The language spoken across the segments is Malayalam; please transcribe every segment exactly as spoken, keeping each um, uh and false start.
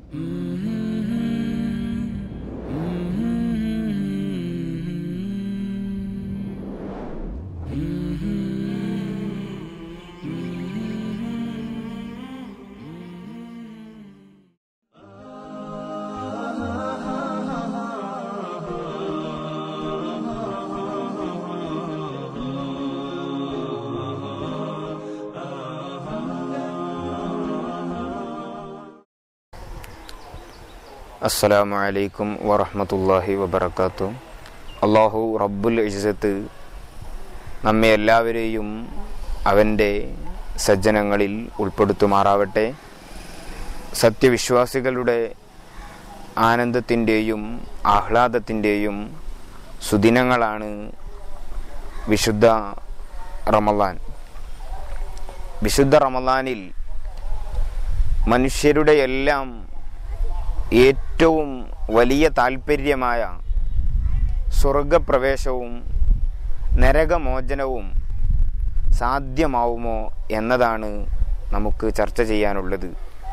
അസ്സലാമു അലൈക്കും വറഹ്മത്തുള്ളാഹി വബറകാതുഹു. അല്ലാഹു റബ്ബുൽ ഇസ്സത്ത് നമ്മെ എല്ലാവരെയും അവൻ്റെ സജ്ജനങ്ങളിൽ ഉൾപ്പെടുത്തുമാറാവട്ടെ. സത്യവിശ്വാസികളുടെ ആനന്ദത്തിൻ്റെയും ആഹ്ലാദത്തിൻ്റെയും സുദിനങ്ങളാണ് വിശുദ്ധ റമളാൻ. വിശുദ്ധ റമളാനിൽ മനുഷ്യരുടെ എല്ലാം ഏറ്റവും വലിയ താൽപ്പര്യമായ സ്വർഗപ്രവേശവും നരകമോചനവും സാധ്യമാവുമോ എന്നതാണ് നമുക്ക് ചർച്ച ചെയ്യാനുള്ളത്.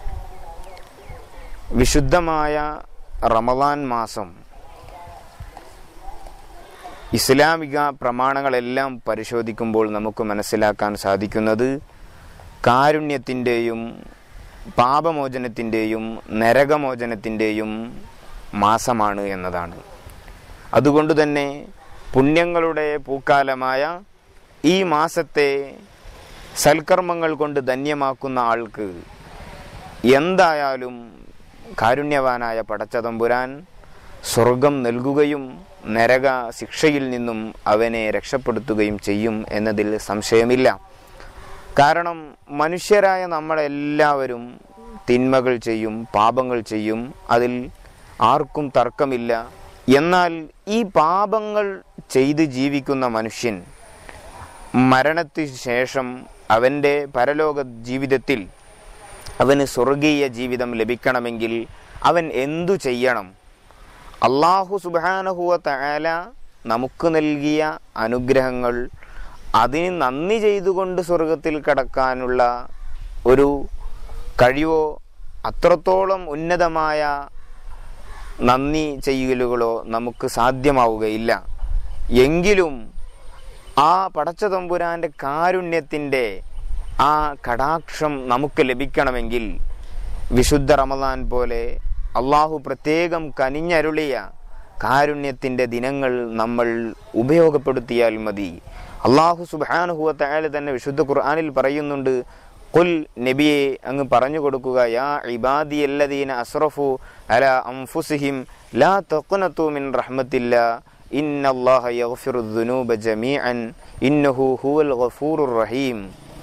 വിശുദ്ധമായ റമളാൻ മാസം ഇസ്ലാമിക പ്രമാണങ്ങളെല്ലാം പരിശോധിക്കുമ്പോൾ നമുക്ക് മനസ്സിലാക്കാൻ സാധിക്കുന്നത് കാരുണ്യത്തിൻ്റെയും പാപമോചനത്തിൻ്റെയും നരകമോചനത്തിൻ്റെയും മാസമാണ് എന്നതാണ്. അതുകൊണ്ട് തന്നെ പുണ്യങ്ങളുടെ പൂക്കാലമായ ഈ മാസത്തെ സൽക്കർമ്മങ്ങൾ കൊണ്ട് ധന്യമാക്കുന്ന ആൾക്ക് എന്തായാലും കാരുണ്യവാനായ പടച്ചതമ്പുരാൻ സ്വർഗം നൽകുകയും നരക ശിക്ഷയിൽ നിന്നും അവനെ രക്ഷപ്പെടുത്തുകയും ചെയ്യും എന്നതിൽ സംശയമില്ല. കാരണം മനുഷ്യരായ നമ്മളെല്ലാവരും തിന്മകൾ ചെയ്യും, പാപങ്ങൾ ചെയ്യും, അതിൽ ആർക്കും തർക്കമില്ല. എന്നാൽ ഈ പാപങ്ങൾ ചെയ്ത് ജീവിക്കുന്ന മനുഷ്യൻ മരണത്തിന് ശേഷം അവൻ്റെ പരലോക ജീവിതത്തിൽ അവന് സ്വർഗീയ ജീവിതം ലഭിക്കണമെങ്കിൽ അവൻ എന്തു ചെയ്യണം? അല്ലാഹു സുബ്ഹാനഹു വ തആല നമുക്ക് നൽകിയ അനുഗ്രഹങ്ങൾ അതിന് നന്ദി ചെയ്തുകൊണ്ട് സ്വർഗത്തിൽ കടക്കാനുള്ള ഒരു കഴിവോ അത്രത്തോളം ഉന്നതമായ നന്ദി ചെയ്യലുകളോ നമുക്ക് സാധ്യമാവുകയില്ല. എങ്കിലും ആ പടച്ചതമ്പുരാൻ്റെ കാരുണ്യത്തിൻ്റെ ആ കടാക്ഷം നമുക്ക് ലഭിക്കണമെങ്കിൽ വിശുദ്ധ റമളാൻ പോലെ അള്ളാഹു പ്രത്യേകം കനിഞ്ഞരുളിയ കാരുണ്യത്തിൻ്റെ ദിനങ്ങൾ നമ്മൾ ഉപയോഗപ്പെടുത്തിയാൽ മതി. അള്ളാഹു സുബ്ഹാനഹു വ തആല തന്നെ വിശുദ്ധ ഖുർആനിൽ പറയുന്നുണ്ട്, ഖുൽ നബിയെ അങ്ങ് പറഞ്ഞു കൊടുക്കുക, യാ ഇബാദിയല്ലദീന അസ്റഫു അലാ അൻഫുസിഹിം ലാ തഖ്നതു മിൻ റഹ്മത്തില്ലാ ഇന്നല്ലാഹ യഗ്ഫിറു ദുനൂബ ജമീഅൻ ഇന്നഹു ഹുവൽ ഗഫൂറുർ റഹീം.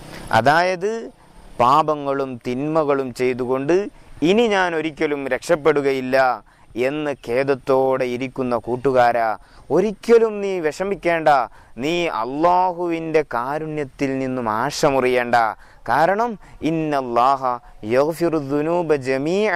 അതായത് പാപങ്ങളും തിന്മകളും ചെയ്തുകൊണ്ട് ഇനി ഞാൻ ഒരിക്കലും രക്ഷപ്പെടുകയില്ല എന്ന് ഖേദത്തോടെ ഇരിക്കുന്ന കൂട്ടുകാരാ, ഒരിക്കലും നീ വിഷമിക്കേണ്ട. നീ അള്ളാഹുവിൻ്റെ കാരുണ്യത്തിൽ നിന്നും ആശമുറിയേണ്ട. കാരണം ഇന്നല്ലാഹ യഗ്ഫിറു ദുനൂബ ജമീഅ,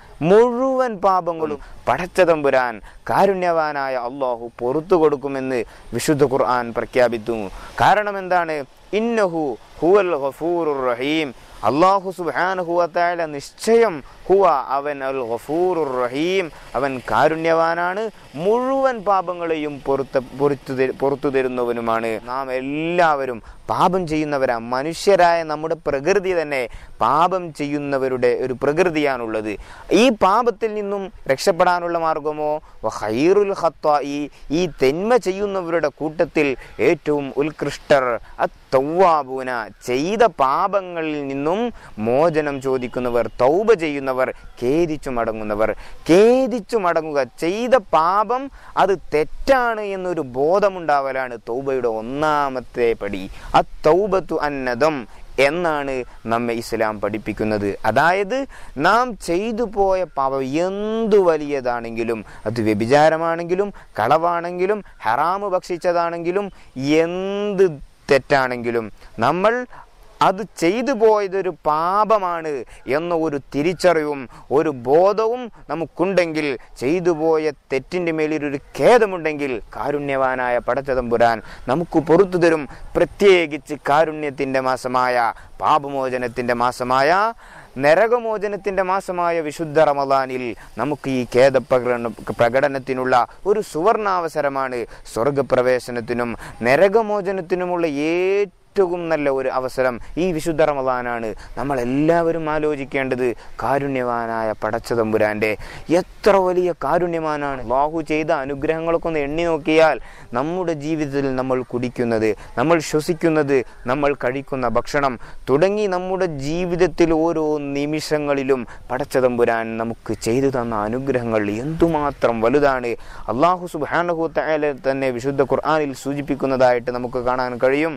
മുഴുവൻ പാപങ്ങളും പടച്ചതമ്പുരാൻ കാരുണ്യവാനായ അള്ളാഹു പുറത്തു കൊടുക്കുമെന്ന് വിശുദ്ധ ഖുർആൻ പ്രഖ്യാപിച്ചു. കാരണം എന്താണ്? ഇന്നഹു ഹുവൽ ഗഫൂറുർ റഹീം. അല്ലാഹു സുബ്ഹാനഹു വ തആല നിശ്ചയം ഹുവ അവൻ അൽ ഗഫൂറുർ റഹീം, അവൻ കാരുണ്യവാനാണ്, മുഴുവൻ പാപങ്ങളെയും പുറത്ത് പുറത്തു പുറത്തു തരുന്നവനുമാണ്. നാം എല്ലാവരും പാപം ചെയ്യുന്നവരാ. മനുഷ്യരായ നമ്മുടെ പ്രകൃതി തന്നെ പാപം ചെയ്യുന്നവരുടെ ഒരു പ്രകൃതിയാണുള്ളത്. ഈ പാപത്തിൽ നിന്നും രക്ഷപ്പെടാനുള്ള മാർഗമോ ഖൈറുൽ ഖത്താഇ, ഈ തിന്മ ചെയ്യുന്നവരുടെ കൂട്ടത്തിൽ ഏറ്റവും ഉത്കൃഷ്ടർ അത്തൗവാബൂന, ചെയ്ത പാപങ്ങളിൽ നിന്നും മോചനം ചോദിക്കുന്നവർ, തൗബ ചെയ്യുന്നവർ, ഖേദിച്ചു മടങ്ങുന്നവർ. ഖേദിച്ചു മടങ്ങുക, ചെയ്ത പാപം അത് തെറ്റാണ് എന്നൊരു ബോധമുണ്ടാവലാണ് തൗബയുടെ ഒന്നാമത്തെ പടി. അത്തൗബത്തു അന്നദം എന്നാണ് നമ്മെ ഇസ്ലാം പഠിപ്പിക്കുന്നത്. അതായത് നാം ചെയ്തു പോയ പാപം എന്തു വലിയതാണെങ്കിലും, അത് വ്യഭിചാരമാണെങ്കിലും കളവാണെങ്കിലും ഹറാമ് ഭക്ഷിച്ചതാണെങ്കിലും എന്ത് തെറ്റാണെങ്കിലും നമ്മൾ അത് ചെയ്തു പോയതൊരു പാപമാണ് എന്ന ഒരു തിരിച്ചറിവും ഒരു ബോധവും നമുക്കുണ്ടെങ്കിൽ, ചെയ്തു പോയ തെറ്റിൻ്റെ മേലിലൊരു ഖേദമുണ്ടെങ്കിൽ കാരുണ്യവാനായ പടച്ചതമ്പുരാൻ നമുക്ക് പുറത്തു തരും. പ്രത്യേകിച്ച് കാരുണ്യത്തിൻ്റെ മാസമായ, പാപമോചനത്തിൻ്റെ മാസമായ നരകമോചനത്തിൻ്റെ മാസമായ വിശുദ്ധ റമദാനിൽ നമുക്ക് ഈ ഖേദ പ്രകടനത്തിനുള്ള ഒരു സുവർണാവസരമാണ്. സ്വർഗപ്രവേശനത്തിനും നരകമോചനത്തിനുമുള്ള ഏറ്റവും ഏറ്റവും നല്ല ഒരു അവസരം ഈ വിശുദ്ധ റമദാനാണ്. നമ്മളെല്ലാവരും ആലോചിക്കേണ്ടത് കാരുണ്യവാനായ പടച്ചതമ്പുരാൻ്റെ എത്ര വലിയ കാരുണ്യവാനാണ്. അല്ലാഹു ചെയ്ത അനുഗ്രഹങ്ങളൊക്കെ ഒന്ന് എണ്ണി നോക്കിയാൽ നമ്മുടെ ജീവിതത്തിൽ നമ്മൾ കുടിക്കുന്നത്, നമ്മൾ ശ്വസിക്കുന്നത്, നമ്മൾ കഴിക്കുന്ന ഭക്ഷണം തുടങ്ങി നമ്മുടെ ജീവിതത്തിൽ ഓരോ നിമിഷങ്ങളിലും പടച്ചതമ്പുരാൻ നമുക്ക് ചെയ്തു തന്ന അനുഗ്രഹങ്ങൾ എന്തുമാത്രം വലുതാണ്. അല്ലാഹു സുബ്ഹാനഹു വ തആല തന്നെ വിശുദ്ധ ഖുർആനിൽ സൂചിപ്പിക്കുന്നതായിട്ട് നമുക്ക് കാണാൻ കഴിയും.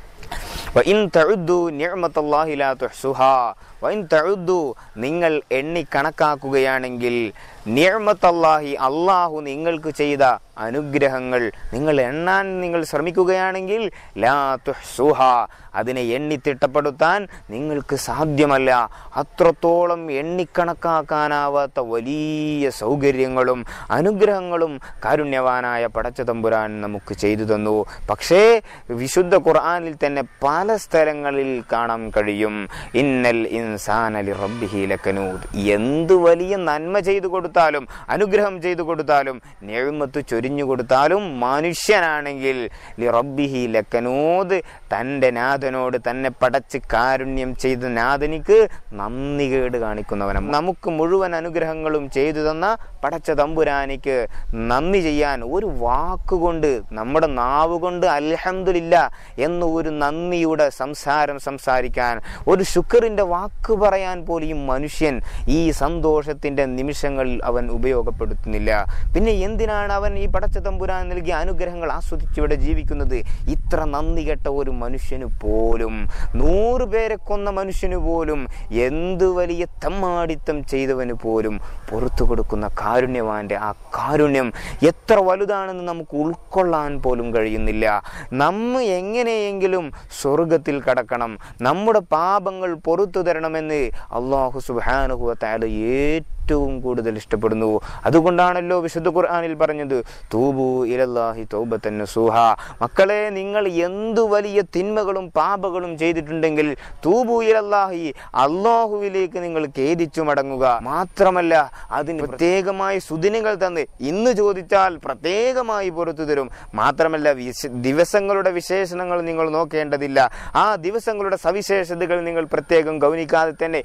വഇൻ തഉദ്ദു നിഅമത്തല്ലാഹി ലാ തുഹ്സുഹാ വഇൻ തഉദ്ദു നിങ്ങൾ എണ്ണി കണക്കാക്കുകയാണെങ്കിൽ നിഅമത്തല്ലാഹി അല്ലാഹു നിങ്ങൾക്ക് ചെയ്ത അനുഗ്രഹങ്ങൾ നിങ്ങൾ എണ്ണാൻ നിങ്ങൾ ശ്രമിക്കുകയാണെങ്കിൽ ലാ തുഹ്സുഹാ അതിനെ എണ്ണി തിട്ടപ്പെടുത്താൻ നിങ്ങൾക്ക് സാധ്യമല്ല. അത്രത്തോളം എണ്ണിക്കണക്കാക്കാനാവാത്ത വലിയ സൗകര്യങ്ങളും അനുഗ്രഹങ്ങളും കാരുണ്യവാനായ പടച്ചതമ്പുരാൻ നമുക്ക് ചെയ്തു തന്നു. പക്ഷേ വിശുദ്ധ ഖുർആനിൽ തന്നെ പല സ്ഥലങ്ങളിൽ കാണാൻ കഴിയും ഇന്നൽ ഇൻസാന ലിറബ്ബിഹി ലകനൂദ്. എന്ത് വലിയ നന്മ ചെയ്തു കൊടുത്താലും അനുഗ്രഹം ചെയ്തു കൊടുത്താലും നിഅമത്ത് ചൊരിഞ്ഞു കൊടുത്താലും മനുഷ്യനാണെങ്കിൽ ലിറബ്ബിഹി ലകനൂദ് തൻ്റെ നാഥനോട് തന്നെ പടച്ച് കാരുണ്യം ചെയ്ത നാഥനിക്ക് നന്ദി കേട് കാണിക്കുന്നവനും. നമുക്ക് മുഴുവൻ അനുഗ്രഹങ്ങളും ചെയ്തു തന്ന പടച്ച തമ്പുരാനിക്ക് നന്ദി ചെയ്യാൻ ഒരു വാക്കുകൊണ്ട് നമ്മുടെ നാവ് കൊണ്ട് അൽഹംദുലില്ലാ എന്ന ഒരു നന്ദിയുടെ സംസാരം സംസാരിക്കാൻ ഒരു ശുക്റിൻ്റെ വാക്ക് പറയാൻ പോലും ഈ മനുഷ്യൻ ഈ സന്തോഷത്തിൻ്റെ നിമിഷങ്ങളിൽ അവൻ ഉപയോഗപ്പെടുത്തുന്നില്ല. പിന്നെ എന്തിനാണ് അവൻ ഈ പടച്ച തമ്പുരാൻ നൽകിയ അനുഗ്രഹങ്ങൾ ആസ്വദിച്ചിവിടെ ജീവിക്കുന്നത്? ഇത്ര നന്ദി കെട്ട ഒരു മനുഷ്യന് പോലും, നൂറ് പേരെ കൊന്ന മനുഷ്യന് പോലും, എന്ത് വലിയ തെമ്മാടിത്തം ചെയ്തവന് പോലും പുറത്തു കൊടുക്കുന്ന കാരുണ്യവാന്റെ ആ കാരുണ്യം എത്ര വലുതാണെന്ന് നമുക്ക് ഉൾക്കൊള്ളാൻ പോലും കഴിയുന്നില്ല. നമ്മ എങ്ങനെയെങ്കിലും സ്വർഗത്തിൽ കടക്കണം, നമ്മുടെ പാപങ്ങൾ പുറത്തു തരണമെന്ന് അല്ലാഹു സുബ്ഹാനഹു വ തആല ഏറ്റവും കൂടുതൽ ഇഷ്ടപ്പെടുന്നു. അതുകൊണ്ടാണല്ലോ വിശുദ്ധ ഖുർആനിൽ പറഞ്ഞത് തൂബു ഇലല്ലാഹി തൗബതൻ നസൂഹ. മക്കളെ, നിങ്ങൾ എന്തു വലിയ തിന്മകളും പാപങ്ങളും ചെയ്തിട്ടുണ്ടെങ്കിൽ തൂബു ഇലല്ലാഹി അല്ലാഹുവിലേക്ക് നിങ്ങൾ ഖേദിച്ചു മടങ്ങുക. മാത്രമല്ല അതിന് പ്രത്യേകമായി സുദിനങ്ങൾ തന്ന് ഇന്ന് ചോദിച്ചാൽ പ്രത്യേകമായി പുറത്തു തരും. മാത്രമല്ല ദിവസങ്ങളുടെ വിശേഷണങ്ങൾ നിങ്ങൾ നോക്കേണ്ടതില്ല. ആ ദിവസങ്ങളുടെ സവിശേഷതകൾ നിങ്ങൾ പ്രത്യേകം ഗൗനിക്കാതെ തന്നെ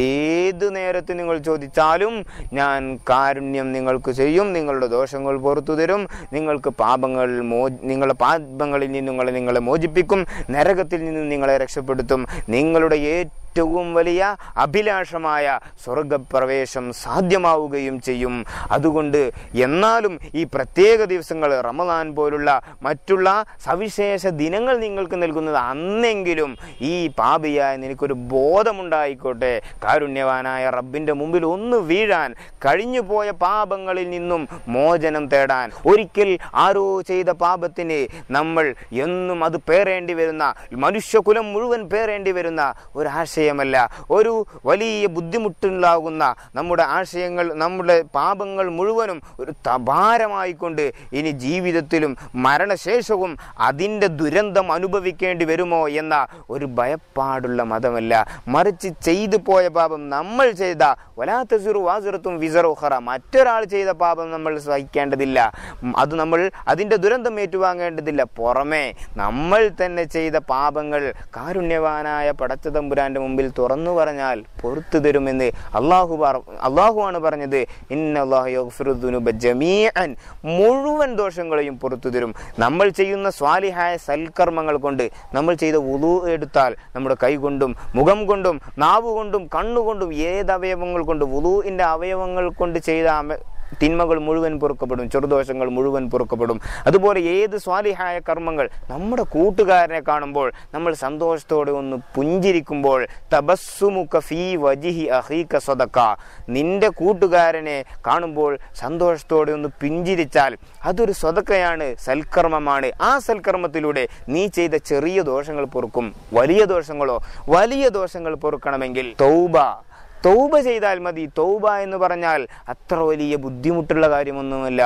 ഏത് നേരത്ത് നിങ്ങൾ ചോദിച്ചാലും ഞാൻ കാരുണ്യം നിങ്ങൾക്ക് ചെയ്യും, നിങ്ങളുടെ ദോഷങ്ങൾ പുറത്തു തരും, നിങ്ങൾക്ക് പാപങ്ങൾ മോ നിങ്ങളുടെ പാപങ്ങളിൽ നിന്ന് നിങ്ങളെ നിങ്ങളെ മോചിപ്പിക്കും, നരകത്തിൽ നിന്ന് നിങ്ങളെ രക്ഷപ്പെടുത്തും. നിങ്ങളുടെ ഏറ്റവും വലിയ അഭിലാഷമായ സ്വർഗപ്രവേശം സാധ്യമാവുകയും ചെയ്യും. അതുകൊണ്ട് എന്നാലും ഈ പ്രത്യേക ദിവസങ്ങൾ, റമദാൻ പോലുള്ള മറ്റുള്ള സവിശേഷ ദിനങ്ങൾ നിങ്ങൾക്ക് നൽകുന്നത് അന്നെങ്കിലും ഈ പാപിയായ നിനക്കൊരു ബോധമുണ്ടായിക്കോട്ടെ. കാരുണ്യവാനായ റബ്ബിൻ്റെ മുമ്പിൽ ഒന്ന് വീഴാൻ, കഴിഞ്ഞു പോയ പാപങ്ങളിൽ നിന്നും മോചനം തേടാൻ. ഒരിക്കൽ ആരോ ചെയ്ത പാപത്തിന് നമ്മൾ എന്നും അത് പേറേണ്ടി വരുന്ന, മനുഷ്യകുലം മുഴുവൻ പേറേണ്ടി വരുന്ന ഒരു ആശയമല്ല, ഒരു വലിയ ബുദ്ധിമുട്ടുണ്ടാകുന്ന നമ്മുടെ ആശയങ്ങൾ, നമ്മുടെ പാപങ്ങൾ മുഴുവനും ഒരു ഭാരമായിക്കൊണ്ട് ഇനി ജീവിതത്തിലും മരണശേഷവും അതിൻ്റെ ദുരന്തം അനുഭവിക്കേണ്ടി വരുമോ എന്ന ഒരു ഭയപ്പാടുള്ള മതമല്ല. മറിച്ച് ചെയ്തു പോയ പാപം നമ്മൾ ചെയ്ത വലാത്തസിറു വാസിറത്തും വിസറുഖറ, മറ്റൊരാൾ ചെയ്ത പാപം നമ്മൾ സഹിക്കേണ്ടതില്ല, അത് നമ്മൾ അതിൻ്റെ ദുരന്തം ഏറ്റുവാങ്ങേണ്ടതില്ല. പുറമേ നമ്മൾ തന്നെ ചെയ്ത പാപങ്ങൾ കാരുണ്യവാനായ പടച്ചതമ്പുരാൻ്റെ മുമ്പിൽ തുറന്നു പറഞ്ഞാൽ പുറത്തു തരുമെന്ന് അള്ളാഹു അള്ളാഹുവാണ് പറഞ്ഞത്. ഇന്നല്ലാഹു യഗ്ഫിറു ദുനൂബ ജമീഅൻ, മുഴുവൻ ദോഷങ്ങളെയും പുറത്തു തരും. നമ്മൾ ചെയ്യുന്ന സ്വാലിഹായ സൽക്കർമ്മങ്ങൾ കൊണ്ട്, നമ്മൾ ചെയ്ത വുളൂ എടുത്താൽ നമ്മുടെ കൈ കൊണ്ടും മുഖം കൊണ്ടും നാവ് കൊണ്ടും കണ്ണുകൊണ്ടും ഏത് അവയവങ്ങൾ കൊണ്ട്, വുളൂഇൻ്റെ അവയവങ്ങൾ കൊണ്ട് ചെയ്ത തിന്മകൾ മുഴുവൻ പൊറുക്കപ്പെടും, ചെറുദോഷങ്ങൾ മുഴുവൻ പൊറുക്കപ്പെടും. അതുപോലെ ഏത് സ്വാലിഹായ കർമ്മങ്ങൾ, നമ്മുടെ കൂട്ടുകാരനെ കാണുമ്പോൾ നമ്മൾ സന്തോഷത്തോടെ ഒന്ന് പുഞ്ചിരിക്കുമ്പോൾ, തബസ്സുമുക ഫീ വജ്ഹി അഖീക സദഖ, നിന്റെ കൂട്ടുകാരനെ കാണുമ്പോൾ സന്തോഷത്തോടെ ഒന്ന് പുഞ്ചിരിച്ചാൽ അതൊരു സദഖയാണ്, സൽക്കർമ്മമാണ്. ആ സൽക്കർമ്മത്തിലൂടെ നീ ചെയ്ത ചെറിയ ദോഷങ്ങൾ പൊറുക്കും. വലിയ ദോഷങ്ങളോ, വലിയ ദോഷങ്ങൾ പൊറുക്കണമെങ്കിൽ തൗബ തൗബ ചെയ്താൽ മതി. തൗബ എന്ന് പറഞ്ഞാൽ അത്ര വലിയ ബുദ്ധിമുട്ടുള്ള കാര്യമൊന്നുമല്ല.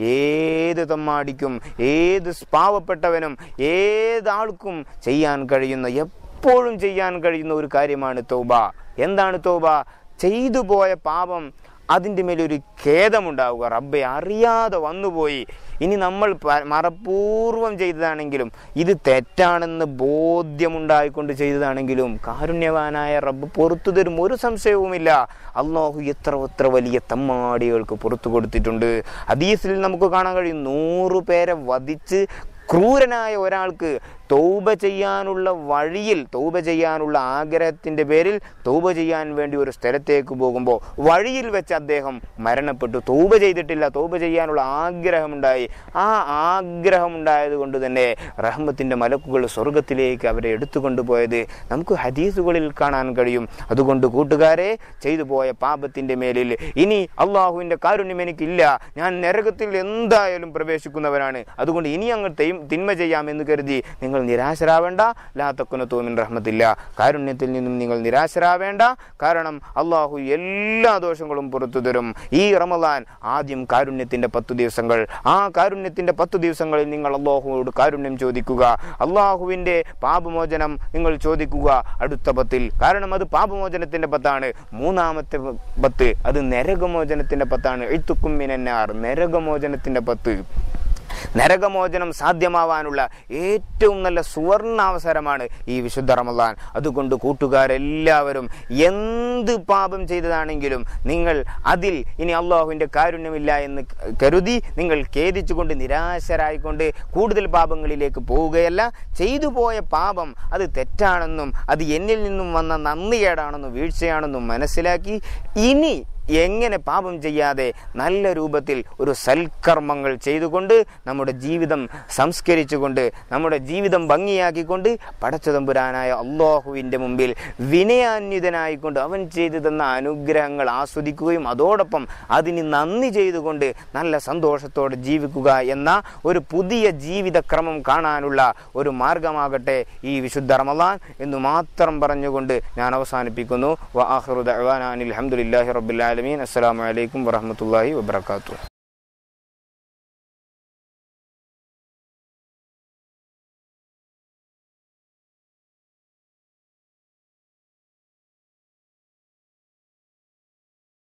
ഏത് തമ്മാടിക്കും, ഏത് പാവപ്പെട്ടവനും, ഏതാൾക്കും ചെയ്യാൻ കഴിയുന്ന, എപ്പോഴും ചെയ്യാൻ കഴിയുന്ന ഒരു കാര്യമാണ് തൗബ. എന്താണ് തൗബ? ചെയ്തു പോയ പാപം, അതിൻ്റെ മേലൊരു ഖേദമുണ്ടാവുക. റബ്ബെ അറിയാതെ വന്നുപോയി, ഇനി നമ്മൾ മനഃപൂർവ്വം ചെയ്തതാണെങ്കിലും ഇത് തെറ്റാണെന്ന് ബോധ്യമുണ്ടായിക്കൊണ്ട് ചെയ്തതാണെങ്കിലും കാരുണ്യവാനായ റബ്ബ് പുറത്തു തരും, ഒരു സംശയവുമില്ല. അല്ലാഹു എത്ര എത്ര വലിയ തമ്മാടികൾക്ക് പുറത്തു കൊടുത്തിട്ടുണ്ട്. ഹദീസിൽ നമുക്ക് കാണാൻ കഴിയും, നൂറു പേരെ വധിച്ച് ക്രൂരനായ ഒരാൾക്ക് തൗബ ചെയ്യാനുള്ള വഴിയിൽ, തൗബ ചെയ്യാനുള്ള ആഗ്രഹത്തിൻ്റെ പേരിൽ തൗബ ചെയ്യാൻ വേണ്ടി ഒരു സ്ഥലത്തേക്ക് പോകുമ്പോൾ വഴിയിൽ വെച്ച് അദ്ദേഹം മരണപ്പെട്ടു. തൗബ ചെയ്തിട്ടില്ല, തൗബ ചെയ്യാനുള്ള ആഗ്രഹമുണ്ടായി. ആ ആഗ്രഹമുണ്ടായത് കൊണ്ട് തന്നെ റഹ്മത്തിൻ്റെ മലക്കുകൾ സ്വർഗത്തിലേക്ക് അവരെ എടുത്തുകൊണ്ടുപോയത് നമുക്ക് ഹദീസുകളിൽ കാണാൻ കഴിയും. അതുകൊണ്ട് കൂട്ടുകാരെ, ചെയ്തു പോയ പാപത്തിൻ്റെ മേലിൽ ഇനി അള്ളാഹുവിൻ്റെ കാരുണ്യം എനിക്കില്ല, ഞാൻ നരകത്തിൽ എന്തായാലും പ്രവേശിക്കുന്നവരാണ്, അതുകൊണ്ട് ഇനി അങ്ങ് തിന്മ ചെയ്യാമെന്ന് കരുതി നിങ്ങൾ നിരാശരാവേണ്ട. ലാ തഖ്നതു മിൻ റഹ്മത്തില്ല, കാരുണ്യത്തിൽ നിന്നും നിങ്ങൾ നിരാശരാവേണ്ട. കാരണം അള്ളാഹു എല്ലാ ദോഷങ്ങളും പുറത്തു തരും. ഈ റമദാൻ ആദ്യം കാരുണ്യത്തിൻ്റെ പത്തു ദിവസങ്ങൾ, ആ കാരുണ്യത്തിൻ്റെ പത്തു ദിവസങ്ങളിൽ നിങ്ങൾ അള്ളാഹുവോട് കാരുണ്യം ചോദിക്കുക. അള്ളാഹുവിൻ്റെ പാപമോചനം നിങ്ങൾ ചോദിക്കുക അടുത്ത പത്തിൽ. കാരണം അത് പാപമോചനത്തിൻ്റെ പത്താണ്. മൂന്നാമത്തെ പത്ത് അത് നരകമോചനത്തിൻ്റെ പത്താണ്. ഇത്തുക്കും മിനന്നാർ, നരകമോചനത്തിൻ്റെ പത്ത്. നരകമോചനം സാധ്യമാവാനുള്ള ഏറ്റവും നല്ല സുവർണാവസരമാണ് ഈ വിശുദ്ധ റമദാൻ. അതുകൊണ്ട് കൂട്ടുകാരെല്ലാവരും എന്ത് പാപം ചെയ്തതാണെങ്കിലും നിങ്ങൾ അതിൽ ഇനി അള്ളാഹുവിൻ്റെ കാരുണ്യമില്ല എന്ന് കരുതി നിങ്ങൾ ഖേദിച്ചുകൊണ്ട് നിരാശരായിക്കൊണ്ട് കൂടുതൽ പാപങ്ങളിലേക്ക് പോവുകയല്ല. ചെയ്തു പോയ പാപം അത് തെറ്റാണെന്നും അത് എന്നിൽ നിന്നും വന്ന നന്ദികേടാണെന്നും വീഴ്ചയാണെന്നും മനസ്സിലാക്കി ഇനി എങ്ങനെ പാപം ചെയ്യാതെ നല്ല രൂപത്തിൽ ഒരു സൽക്കർമ്മങ്ങൾ ചെയ്തുകൊണ്ട് നമ്മുടെ ജീവിതം സംസ്കരിച്ചുകൊണ്ട് നമ്മുടെ ജീവിതം ഭംഗിയാക്കിക്കൊണ്ട് പടച്ചതമ്പുരാനായ അല്ലാഹുവിൻ്റെ മുമ്പിൽ വിനയാന്വിതനായിക്കൊണ്ട് അവൻ ചെയ്തു തന്ന അനുഗ്രഹങ്ങൾ ആസ്വദിക്കുകയും അതോടൊപ്പം അതിന് നന്ദി ചെയ്തുകൊണ്ട് നല്ല സന്തോഷത്തോടെ ജീവിക്കുക എന്ന ഒരു പുതിയ ജീവിതക്രമം കാണാനുള്ള ഒരു മാർഗമാകട്ടെ ഈ വിശുദ്ധ റമദാൻ എന്ന് മാത്രം പറഞ്ഞുകൊണ്ട് ഞാൻ അവസാനിപ്പിക്കുന്നു. വ ആഖിറു ദഅ്വാനാ അനിൽ ഹംദുലില്ലാഹി റബ്ബിൽ ആലമീൻ. അസ്സലാമു അലൈക്കും വറഹ്മത്തുള്ളാഹി വബറകാതുഹു.